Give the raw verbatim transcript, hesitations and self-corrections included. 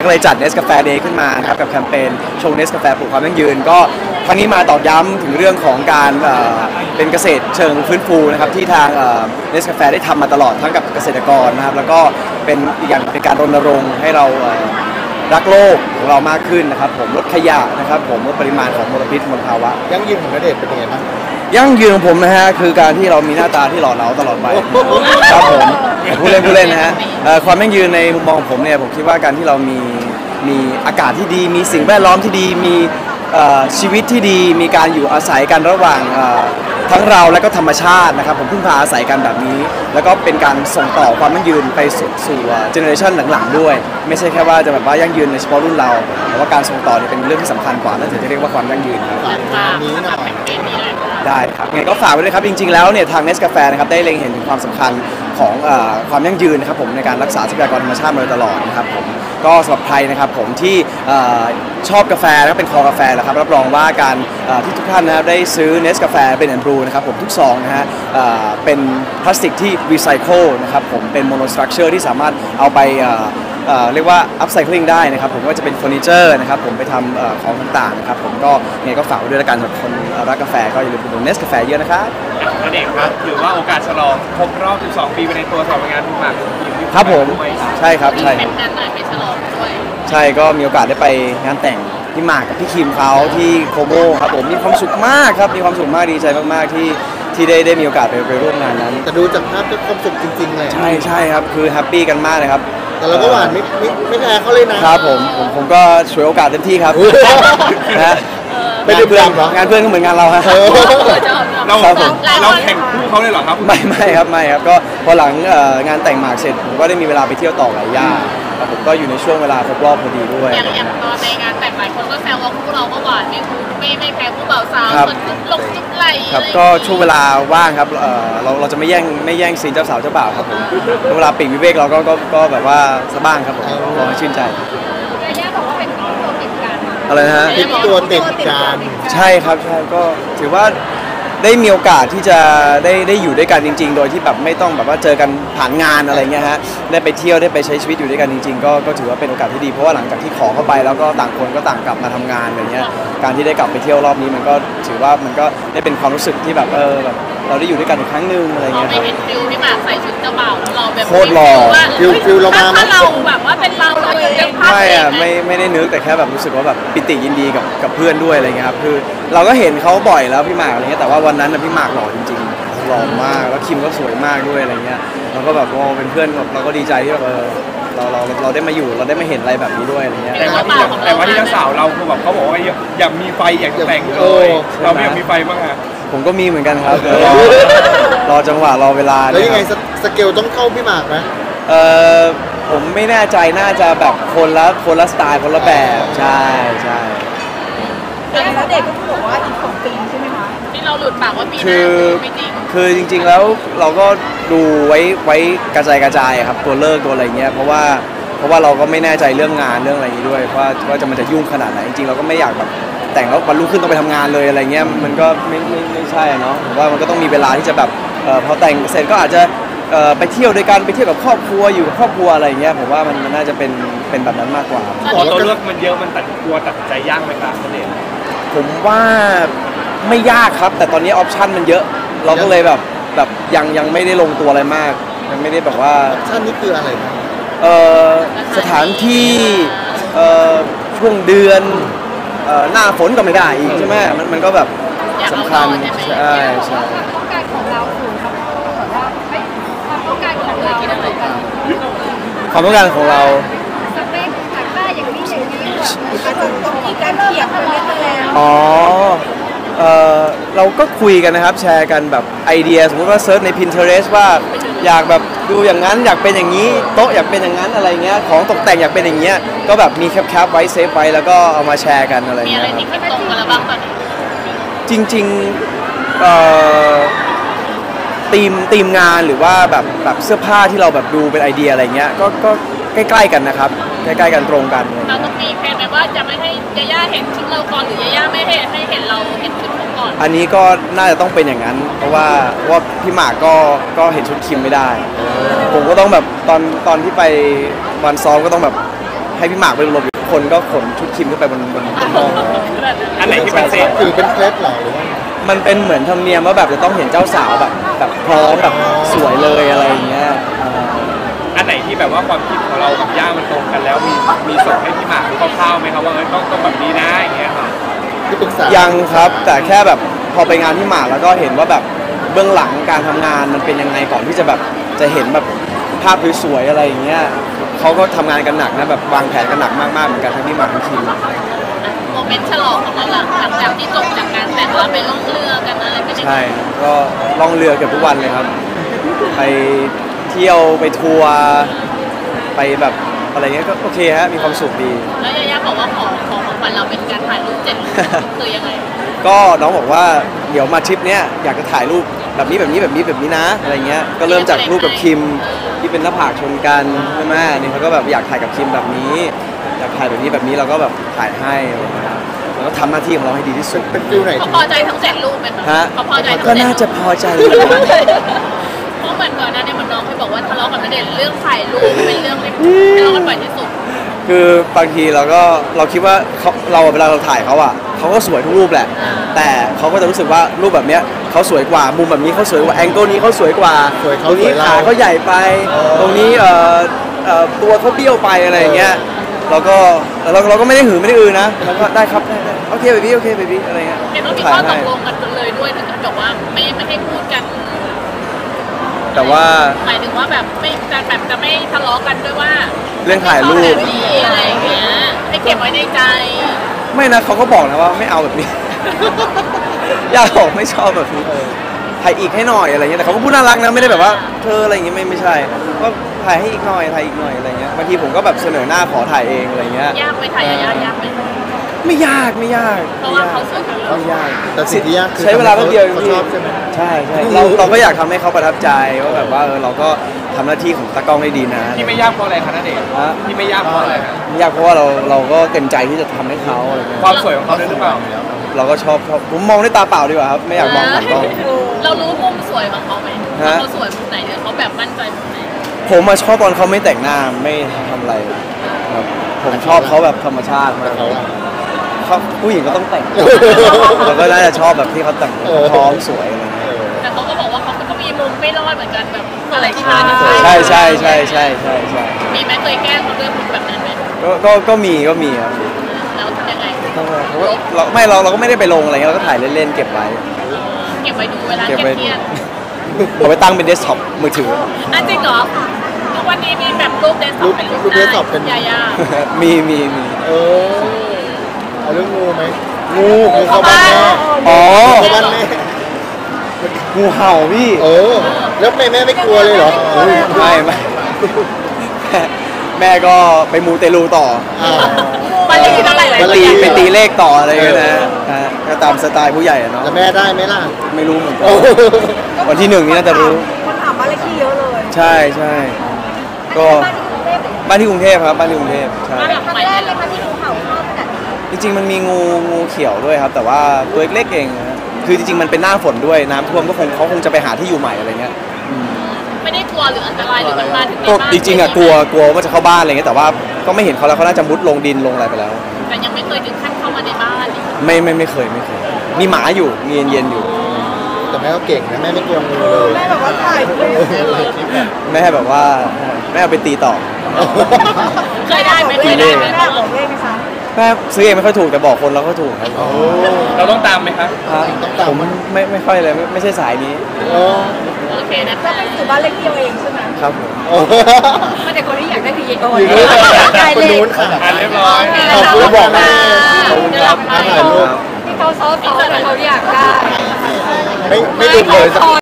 ก็เลยจัด Nescafe Day ขึ้นมาครับกับแคมเปญชง Nescafe ปลูกความยั่งยืนก็ครั้งนี้มาตอกย้ำถึงเรื่องของการเป็นเกษตรเชิงฟื้นฟูนะครับที่ทาง Nescafe ได้ทำมาตลอดทั้งกับเกษตรกรนะครับแล้วก็เป็นอีกอย่างเป็นการรณรงค์ให้เรารักโลกของเรามากขึ้นนะครับผมลดขยะนะครับผมลดปริมาณของมลพิษมลภาวะยั่งยืนของณเดชน์เป็นยังไงบ้างยั่งยืนของผมนะฮะคือการที่เรามีหน้าตาที่หล่อเหลาตลอดไปครับผมผู้เล่นผู้เล่นนะฮะความยั่งยืนในมุมมองของผมเนี่ยผมคิดว่าการที่เรามีมีอากาศที่ดีมีสิ่งแวดล้อมที่ดีมีชีวิตที่ดีมีการอยู่อาศัยกันระหว่างทั้งเราและก็ธรรมชาตินะครับผมพึ่งพาอาศัยกันแบบนี้แล้วก็เป็นการส่งต่อความยั่งยืนไปสู่เจเนอเรชันหลังๆด้วยไม่ใช่แค่ว่าจะแบบว่ายั่งยืนในเฉพาะรุ่นเราแต่ว่าการส่งต่อเนี่ยเป็นเรื่องที่สำคัญกว่านั่นถึงจะเรียกว่าความยั่งยืนครับงานนี้หน่อยได้ครับไงก็ฝากไว้ด้วยครับจริงๆแล้วเนี่ยทาง Nescafe นะครับได้เล็งเห็นถึงความสำคัญของความยั่งยืนนะครับผมในการรักษาทรัพยากรธรรมชาติมาโดยตลอดนะครับผมก็สำหรับใครนะครับผมที่ชอบกาแฟแล้วเป็นคอกาแฟนะครับรับรองว่าการที่ทุกท่านนะครับได้ซื้อ Nescafe เป็นแอนด์บรูนะครับผมทุกซองนะฮะเป็นพลาสติกที่รีไซเคิลนะครับผมเป็นโมโนสตรัคเจอร์ที่สามารถเอาไปเรียกว่าอัพไซคลิงได้นะครับผมก็จะเป็นเฟอร์นิเจอร์นะครับผมไปทำของต่างๆนะครับผมก็ไงก็ฝากไว้ด้วยละกันสำหรับคนรักกาแฟก็อย่าลืมอุดหนุน Nescafe เยอะนะครับณเดชน์ครับถือว่าโอกาสฉลองครบรอบสิบสองปีไปในตัวสำหรับงานทุกมากครับผมใช่ครับใช่เป็นงานไหนไปฉลองด้วยใช่ก็มีโอกาสได้ไปงานแต่งพี่หมากกับพี่คิมเขาที่โคโมครับผมมีความสุขมากครับมีความสุขมากดีใจมากๆที่ที่ได้ได้มีโอกาสไปไปร่วมงานนั้นแต่ดูจากภาพก็ความสุขจริงๆเลยใช่ใช่ครับคือแฮปปี้กันมากเลยครับแต่เราก็หวานไม่ไม่ไม่แพ้เขาเลยนะครับผมผมผมก็ช่วยโอกาสเต็มที่ครับนะไม่ได้เพื่อนงานเพื่อนก็เหมือนงานเราครับเราเราแข่งคู่เขาเลยเหรอครับไม่ไม่ครับไม่ครับก็พอหลังงานแต่งหมากเสร็จผมก็ได้มีเวลาไปเที่ยวต่อหลายย่านครับผมก็อยู่ในช่วงเวลาครบรอบพอดีด้วยอย่างอย่างตอนในงานแต่งหลายคนก็แซวว่าคู่เราก็หวานไม่ไม่ไม่แพ้คู่บ่าวสาวคนจุ๊บลงจุ๊บไหลครับก็ช่วงเวลาว่างครับเราเราจะไม่แย่งไม่แย่งซีนเจ้าสาวเจ้าบ่าวครับผมเวลาปีกวิเวกเราก็ก็ก็แบบว่าสบ้างครับผมขอให้ชื่นใจย่าบอกว่าเป็นตัวติดกันอะไรนะฮะเป็นตัวติดกันใช่ครับใช่ก็ถือว่าได้มีโอกาสที่จะได้ได้อยู่ด้วยกันจริงๆโดยที่แบบไม่ต้องแบบว่าเจอกันผ่านงานอะไรเงี้ยฮะได้ไปเที่ยวได้ไปใช้ชีวิตอยู่ด้วยกันจริงๆก็ก็ถือว่าเป็นโอกาสที่ดีเพราะว่าหลังจากที่ขอเข้าไปแล้วก็ต่างคนก็ต่างกลับมาทำงานอะไรเงี้ยการที่ได้กลับไปเที่ยวรอบนี้มันก็ถือว่ามันก็ได้เป็นความรู้สึกที่แบบเออแบบเราได้อยู่ด้วยกันอีกครั้งหนึ่งอะไรเงี้ยครับเห็นฟิลที่หมากใส่ชุดเจ้าบ่าวแล้วเราแบบโคตรหล่อฟิลฟิลเรามาถ้าเราแบบว่าเป็นเราเราจะยังภาพไม่อ่ะไม่ไม่ได้นึกแต่แค่แบบรู้สึกว่าแบบปิติยินดีกับกับเพื่อนด้วยอะไรเงี้ยครับคือเราก็เห็นเขาบ่อยแล้วพี่หมากอะไรเงี้ยแต่ว่าวันนั้นพี่หมากหล่อจริงๆหล่อมากแล้วคิมก็สวยมากด้วยอะไรเงี้ยเราก็แบบว่าเป็นเพื่อนเราก็ดีใจที่แบบเออเราเราเราได้มาอยู่เราได้มาเห็นอะไรแบบนี้ด้วยอะไรเงี้ยแต่ว่าที่แต่ว่าที่เจ้าสาวเราคือแบบเขาบอกว่าอยากมีไฟอยากแต่งเลยเราไม่อยากมีไฟบ้างอะผมก็มีเหมือนกันครับรอจังหวะรอเวลาแล้วยังไงสเกลต้องเข้าพี่หมากไหมเออผมไม่แน่ใจน่าจะแบบคนละคนละสไตล์คนละแบบใช่ใช่แล้วเด็กก็บอกว่าอีกสองปีใช่ไหมคะที่เราหลุดปากว่าปีหน้าไม่จริงคือจริงๆแล้วเราก็ดูไว้ไว้กระจายกระจายครับตัวเลิกตัวอะไรเงี้ยเพราะว่าเพราะว่าเราก็ไม่แน่ใจเรื่องงานเรื่องอะไรนี้ด้วยว่าว่าจะมันจะยุ่งขนาดไหนจริงๆเราก็ไม่อยากแบบแต่งแล้ววันรุ่งขึ้นต้องไปทำงานเลยอะไรเงี้ยมันก็ไม่ไม่ไม่ใช่เนาะผมว่ามันก็ต้องมีเวลาที่จะแบบเอ่อพอแต่งเสร็จก็อาจจะเอ่อไปเที่ยวด้วยกันไปเที่ยวกับครอบครัวอยู่กับครอบครัวอะไรเงี้ยผมว่ามันมันน่าจะเป็นเป็นแบบนั้นมากกว่าพอตัวเลือกมันเยอะมันตัดกลัวตัดใจยากไหมครับณเดชน์ผมว่าไม่ยากครับแต่ตอนนี้ออปชั่นมันเยอะเราก็เลยแบบแบบยังยังไม่ได้ลงตัวอะไรมากยังไม่ได้แบบว่าออปชั่นนี้คืออะไรเอ่อสถานที่เอ่อช่วงเดือนหน้าฝนก็ไม่ได้อีกใช่ไหมมันมันก็แบบสำคัญใช่ใช่ความต้องการของเราคือครับแบบว่าความต้องการของเราความต้องการของเราสเปคอยากได้อย่างนี้อย่างนี้ต้องมีการเทียบกันแล้วอ๋อเออเราก็คุยกันนะครับแชร์กันแบบไอเดียสมมติว่าเซิร์ชใน Pinterest ว่าอยากแบบดูอย่างนั้นอยากเป็นอย่างนี้โต๊ะอยากเป็นอย่างนั้นอะไรเงี้ยของตกแต่งอยากเป็นอย่างเงี้ยก็แบบมีแคปๆไว้เซฟไว้แล้วก็เอามาแชร์กันอะไรเงี้ยครับมีอะไรที่ตรงกันแล้วบ้างตอนนี้จริงๆเอ่อทีมทีมงานหรือว่าแบบแบบเสื้อผ้าที่เราแบบดูเป็นไอเดียอะไรเงี้ยก็ก็ใกล้ๆกันนะครับใกล้ๆกันตรงกันเราต้องมีแผนไหมว่าจะไม่ให้ยาย่าเห็นชุดเราก่อนหรือยาย่าไม่ให้ให้เห็นเราเห็นชุดเขาก่อนอันนี้ก็น่าจะต้องเป็นอย่างนั้นเพราะว่าว่าพี่หมากก็ก็เห็นชุดคิมไม่ได้ผมก็ต้องแบบตอนตอนที่ไปวันซ้อมก็ต้องแบบหให้พี่หมากไปหลบอยู่คนก็ขนชุดคิมขึ้นไปบนบนบนห้องอันไหนที่เป็นเซฟถือเป็นเคล็ดเหรอหรือว่ามันเป็นเหมือนธรรมเนียมว่าแบบจะต้องเห็นเจ้าสาวแบบแบบพร้อมแบบสวยเลยอะไรอย่างเงี้ยอ่าอันไหนที่แบบว่าความคิดของเรากับย่ามันตรงกันแล้วมีมีส่งให้พี่หมากดูคร่าวๆไหมครับว่าเออต้องต้องแบบนี้นะอย่างเงี้ยค่ะที่ปรึกษายัยังครับแต่แค่แบบพอไปงานพี่หมากแล้วก็เห็นว่าแบบเบื้องหลังการทำงานมันเป็นยังไงก่อนที่จะแบบจะเห็นแบบภาพสวยๆอะไรอย่างเงี้ยเขาก็ทำงานกันหนักนะแบบวางแผนกันหนักมากๆเหมือนกันทั้งพี่หมากทั้งคิมโมเมนต์ฉลองของเราหลังหลังจากที่จบจากงานแต่งเราไปล่องเรือกันอะไรกันยังไงใช่ก็ล่องเรือเกือบทุกวันเลยครับ ไปเที่ยวไปทัวร์ไปแบบอะไรเงี้ยก็โอเคฮะมีความสุขดีแล้วยาย่าบอกว่าของของของขวัญเราเป็นการถ่ายรูปเจ็ดรูปคือยังไงก็น้องบอกว่าเดี๋ยวมาทริปเนี้ยอยากจะถ่ายรูปแบบนี้แบบนี้แบบนี้แบบนี้นะอะไรเงี้ยก็เริ่มจากรูปกับคิมที่เป็นหน้าผากชนกันใช่ไหมนี่เขาก็แบบอยากถ่ายกับคิมแบบนี้อยากถ่ายแบบนี้แบบนี้เราก็แบบถ่ายให้อะไรเงี้ยแล้วก็ทำหน้าที่ของเราให้ดีที่สุดเป็นฟิลไหนเขาที่พอใจทั้งเจ็ดรูปไหมคะฮะเขาพอใจทั้งก็เจ็ดน่ารูปจะพอใจเพราะเหมือนก่อนหน้านี้มันน้องเคยบอกว่าทะเลาะกับณเดชน์เรื่องถ่ายรูปเป็นเรื่องที่ทะเลาะกันบ่อยที่สุดคือบางทีเราก็เราคิดว่าเขาเราเวลาเราถ่ายเขาอ่ะเขาก็สวยทุกรูปแหละอ่าแต่เขาก็จะรู้สึกว่ารูปแบบเนี้ยเขาสวยกว่ามุมแบบนี้เขาสวยกว่าแองเกิลนี้เขาสวยกว่าสวยเขาตรงนี้สวยเราขาเขาใหญ่ไป ตรงนี้เอ่อเอ่อตัวเขาเบี้ยวไปอะไรอย่างเงี้ยเราก็เราเราก็ไม่ได้หือไม่ได้อือนะเราก็ได้ครับได้ได้โอเคเบบี้โอเคเบบี้อะไรเงี้ยเห็นว่ามีถ่าข้อย ตให้กลงกันเลยด้วยถึงกับบอกว่าไม่ไม่ให้พูดกันแต่ว่าหมายถึงว่าแบบไม่จะแบบจะไม่ทะเลาะกันด้วยว่าเรื่องถ่ายรูปไม่ชอบแบบนี้อะไรอย่างเงี้ยให้เก็บไว้ในใจไม่นะเขาก็บอกนะว่าไม่เอาแบบนี้ อยากบอกไม่ชอบแบบนี้ถ่ายอีกให้หน่อยอะไรเงี้ยแต่เขาก็พูดน่ารักนะไม่ได้แบบว่าเธออะไรอย่างเงี้ยไม่ไม่ใช่ก็ถ่ายให้อีกหน่อยถ่ายอีกหน่อยอะไรเงี้ยบางทีผมก็แบบเสนอหน้าขอถ่ายเองอะไรเงี้ยยากไหมถ่ายยากยากไหมไม่ยากไม่ยากเพราะว่าเขาสวยกว่าเราไม่ยากแต่สิ่งที่ยากคือใช้เวลาแป๊บเดียวเขาชอบใช่ไหมใช่ใช่เราเราก็อยากทำให้เขาประทับใจว่าแบบว่าเออเราก็ทำหน้าที่ของตากล้องได้ดีนะที่ไม่ยากเพราะอะไรคะณเดชน์ฮะที่ไม่ยากเพราะอะไรคะไม่ยากเพราะว่าเราเราก็เต็มใจที่จะทำให้เขาอะไรเงี้ยความสวยของเขาด้วยหรือเปล่าเราก็ชอบชอบผมมองด้วยตาเปล่าดีกว่าครับไม่อยากมองผ่านกล้องเรารู้มุมสวยของเขาไหมฮะว่าเขาสวยมุมไหนหรือเขาแบบมั่นใจมุมไหนผมมาชอบตอนเขาไม่แต่งหน้าไม่ทำอะไรครับผมชอบเขาแบบธรรมชาติมากเขาอะเขาผู้หญิงก็ต้องแต่ง เราก็น่าจะชอบแบบที่เขาแต่งเออพร้อมสวยอะไรเงี้ยแต่เขาก็บอกว่าเขาก็มีมุมไม่รอดเหมือนกันแบบอะไรที่มาใช่ใช่ใช่ใช่ใช่ใช่มีไหมเคยแกล้งเขาด้วยมุมแบบนั้นไหมก็ก็ก็มีก็มีครับแล้วทำยังไงต้องเราไม่เราเราก็ไม่ได้ไปลงอะไรเงี้ยเราก็ถ่ายเล่นๆเก็บไว้เก็บไว้ดูเวลาเก็บเคไว้รียดเอาไปตั้งเป็นเดสก์ท็อปมือถือๆอ่ะจริงเหรอทุกวันนี้มีแบบรูปเดสก์ท็อปเป็นรูปรูปหน้า desktop เป็นยาย่ามีมีมีเออเอาเรื่องงูไหมงูงูเข้าบ้านแม่อ๋อเข้าบ้านแม่งูเห่าพี่เออ แล้วแม่แม่ไม่กลัวเลยเหรอไม่ไม่แม่แม่ก็ไปมูเตลูต่ออ้าววันเลขที่เท่าไหร่ไปวันเลตีขไปตีเลขต่ออะไรกันนะฮะก็ตามสไตล์ผู้ใหญ่อะเนาะแล้วแม่ได้ไหมล่ะไม่รู้เหมือนกันโอ้วันที่หนึ่งนี่น่าจะรู้คนถามบ้านเลขที่เยอะเลยใช่ใช่ก็บ้านที่กรุงเทพครับบ้านที่กรุงเทพใช่บ้านหลังครั้งใหม่แรกเลเลย ยค่ะที่ดูเห่าชอบขนาดนี้จริงๆมันมีงูงูเขียวด้วยครับ แต่ว่าตัวเล็กๆเองนะคือจริงๆมันเป็นหน้าฝนด้วยน้ำท่วมก็คงเขาคงจะไปหาที่อยู่ใหม่อะไรเงี้ยอืมไม่ได้กลัวหรืออันตรายหรือมันมาถึงในก็บ้านจริงๆอ่ะกลัวกลัวว่าจะเข้าบ้านอะไรเงี้ยแต่ว่าก็ไม่เห็นเขาแล้วเขาน่าจะมุดลงดินลงอะไรไปแล้วแต่ยังไม่เคยถึงขั้นเข้ามาในบ้านไม่ไม่ไม่เคยไม่เคย มีหมาอยู่มีเย็นๆอยู่แต่แม่ก็เก่งนะแม่ไม่กลัวงูเลยแม่แบบว่าถ่ายรูปแม่แบบว่าแม่เอาไปตีต่อเคยได้ไหมเคยได้ไหมแม่บอกเลขไหมคะแม่ซื้อเองไม่ค่อยถูกแต่บอกคนเราก็ถูกครับโอ้เราต้องตามไหมครับฮะต้องตามผมไม่ไม่ค่อยเลยไม่ไม่ใช่สายนี้โอ้โอเคนะก็คะเป็นสื่อบ้านเลขที่เอาเองใช่ไหมครับผมโอ้ไม่แต่คนที่อยากได้คือเยโออยู่นู้นถ่ายคนเลนู้ขนค่ะอ่านเรียบร้อยขอบคุณบอกแม่ขอบคุณครับถ่ายรูปที่เขาซ้อมๆแต่เขาอยากได้ไม่ไม่ดูเลยสัก